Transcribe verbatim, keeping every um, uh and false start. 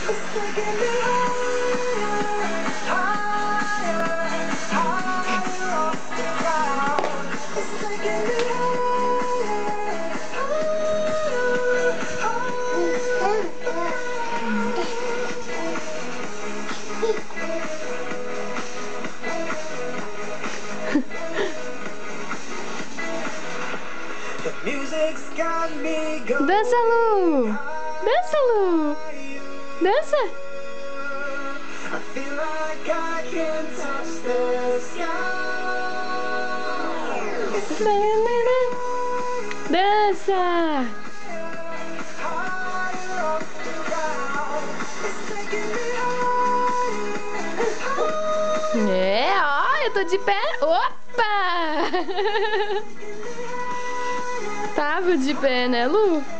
Dança, Lu! Dança, Lu! Dança! Dança! É, ó, eu tô de pé. Opa! Tava de pé, né, Lu?